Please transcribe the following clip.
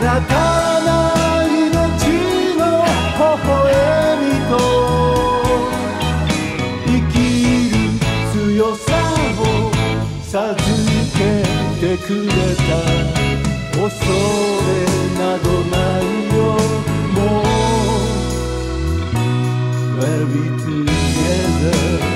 新たな命の微笑みと生きる強さを授けてくれた。恐れなどないよもう We'll be together